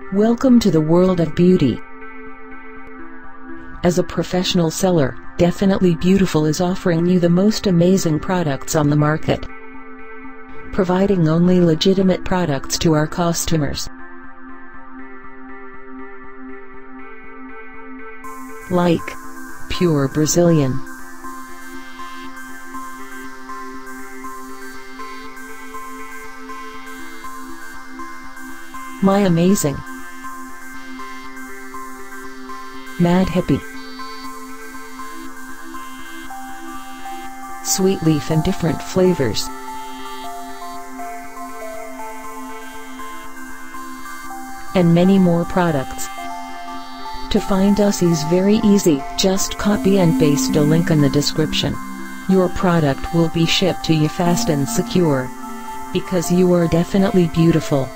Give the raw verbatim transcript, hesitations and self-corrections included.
Welcome to the world of beauty. As a professional seller, Definitely Beautiful is offering you the most amazing products on the market, providing only legitimate products to our customers. Like pure Brazilian, My Amazing, Mad Hippie, Sweet Leaf and different flavors. And many more products. To find us is very easy, just copy and paste a link in the description. Your product will be shipped to you fast and secure. Because you are definitely beautiful.